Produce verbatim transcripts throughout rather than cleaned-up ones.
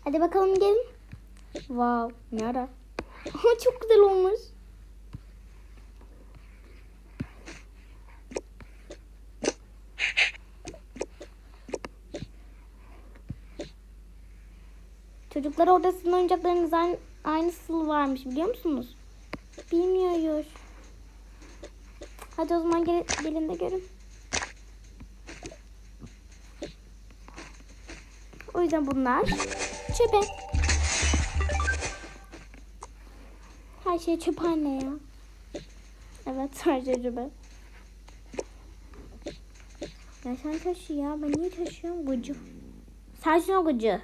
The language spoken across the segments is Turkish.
Hadi bakalım gelin. Wow, ne ara? Çok güzel olmuş. Çocuklar odasının oyuncaklarınız aynı, aynısı varmış, biliyor musunuz? Bilmiyoruz. Hadi o zaman gel, gelin de görün. O yüzden bunlar çöpe. Her şey çöp anne ya. Evet, her şey çöpe. Ya sen taşı ya. Ben niye taşıyorum? Gıcı. Sensin o gıcı.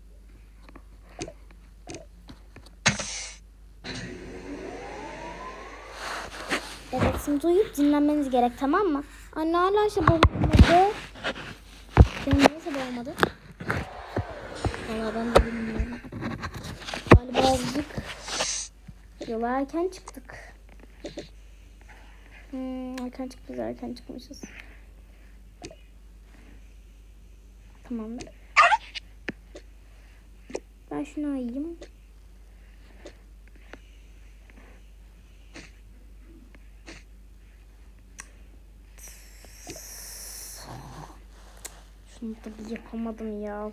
Evet, şimdi uyuyup dinlenmeniz gerek, tamam mı? Anne hala sabah olmadı. Senin niye sabah olmadı? Valla ben de bilmiyorum. Galiba azıcık yola erken çıktık. Hmm, erken çıktık, erken çıkmışız. Tamamdır. Ben şunu ayayım. Şunu da bir yapamadım ya.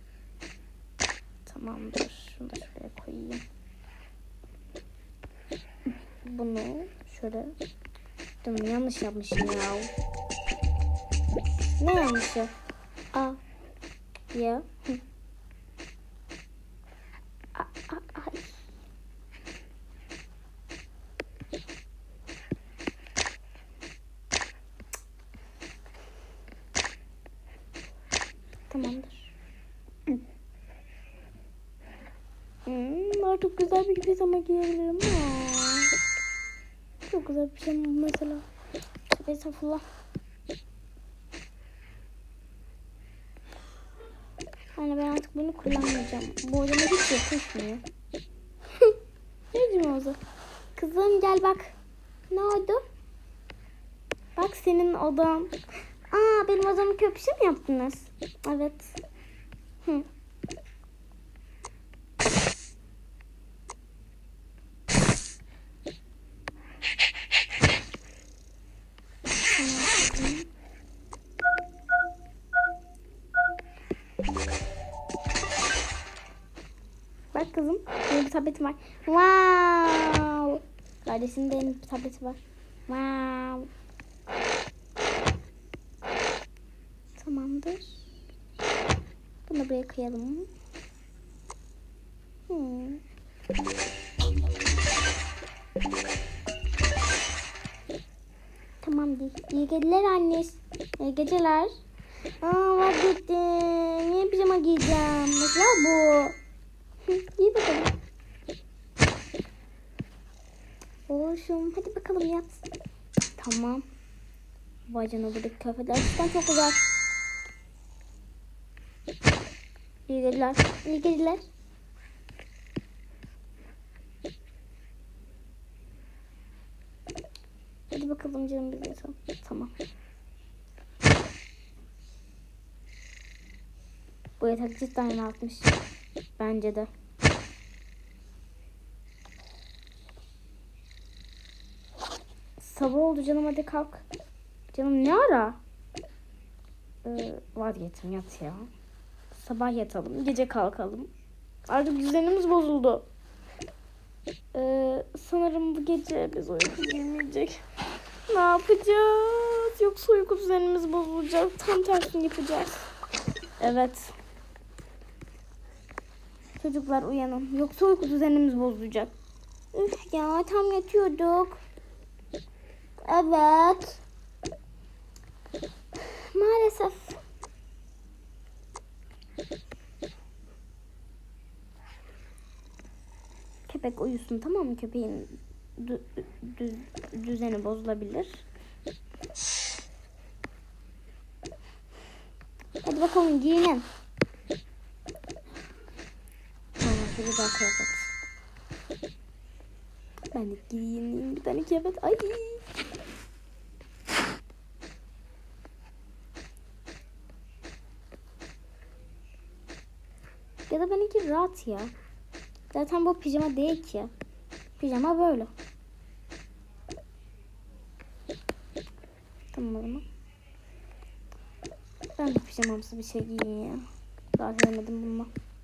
Tamamdır. Şunu da şuraya koyayım. Bunu şöyle. Tamam, yanlış yapmışım ya. Ne yanlışı? Aa. Ya. Aa, aa, ay. Tamamdır. Hmm, artık güzel bir pijama giyebilirim. Aa. Çok güzel bir pijama mesela. Estağfurullah. Anne, ben artık bunu kullanmayacağım. Bu odama hiç yakışmıyor. Ne diyeyim o zaman? Kızım gel bak. Ne oldu? Bak senin odan. Aa, benim odamı köpüşe mi yaptınız? Evet. Hı. Bak kızım, benim bir tabletim var. Wow. Kardeşinin de benim bir tableti var. Wow. Tamamdır. Bunu buraya koyalım. Hmm. Tamam değil. İyi geceler anne. İyi geceler. Aa, vazgeçtim. Yeni pijama giyeceğim. Mesela bu. İyi bakalım. Oğlum hadi bakalım yat. Tamam. Vay canına, buradaki kıyafetler cidden çok güzel. İyi geceler. İyi geceler. Hadi bakalım canım, bir yatalım. Tamam. Bu yatak cidden rahatmış. Bence de. Sabah oldu canım, hadi kalk. Canım ne ara? Ee, vazgeçtim, yat ya. Sabah yatalım, gece kalkalım. Artık düzenimiz bozuldu. Ee, sanırım bu gece biz uyku girmeyecek. Ne yapacağız? Yoksa uyku düzenimiz bozulacak. Tam tersini yapacağız. Evet. Çocuklar uyanın. Yoksa uyku düzenimiz bozulacak. Üf ya, tam yatıyorduk. Evet. Maalesef. Köpek uyusun, tamam mı? Köpeğin dü dü düzeni bozulabilir. Hadi bakalım giyinin. Tamam, şu güzel kıyafet. Ben de giyineyim bir tane kıyafet. Ay. Ya da Ama benimki rahat ya. Zaten bu pijama değil ki. Pijama böyle. Tamam o zaman. Ben de pijamamsı bir şey giyeyim ya. Rahat edemedim bununla.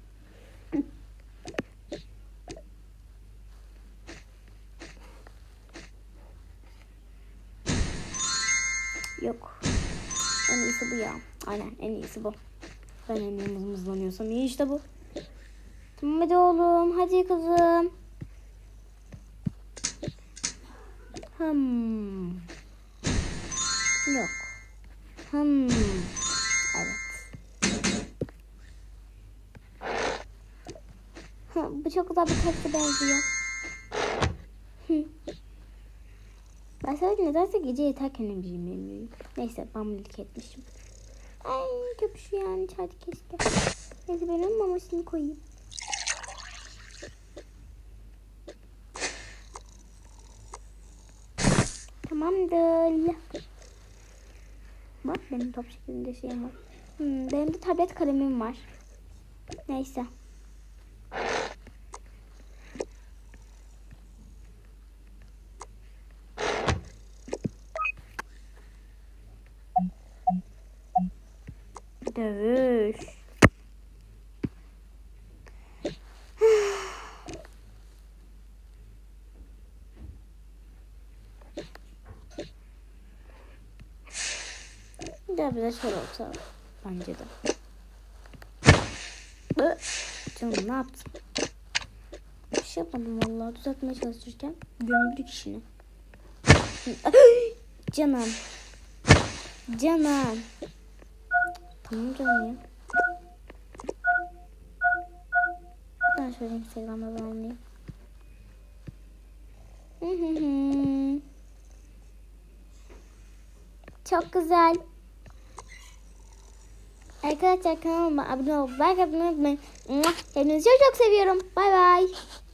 Yok. En iyisi bu ya. Aynen en iyisi bu. Ben en iyi mızmızlanıyorsam iyi işte bu. Tamam hadi oğlum. Hadi kızım. Hmm. Yok. Hmm. Evet. Ha, bu çok güzel bir tatlı benziyor. Hı. Ben sadece nedense gece yatarken giymiyorum. Neyse bağımlılık etmişim. Ay köpüşü yani içeride keşke. Neyse ben onun mamasını koyayım. Tamamdır. Bak benim top şeklinde şeyim var. Hmm, benim de tablet kalemim var. Neyse. Dövüş. Daha biraz şöyle olsa bence de. Canım ne yaptın? Bir şey yapmadım vallahi düzeltmeye çalışırken gömdük işini. Canım. Canım. Tamam canım ya. Ben şöyle Instagram'da beğeneyim. Çok güzel. Arkadaşlar kanalıma abone olup like atmayı unutmayın. Hepinizi çok çok seviyorum. Bay bay.